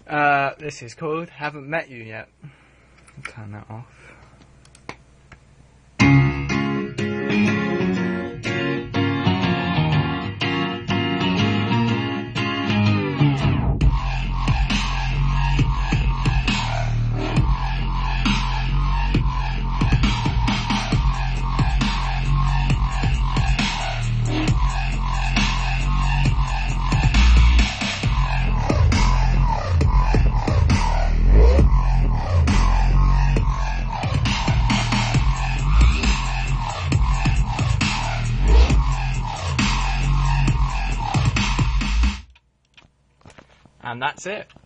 This is called Haven't Met You Yet. Turn that off. And that's it.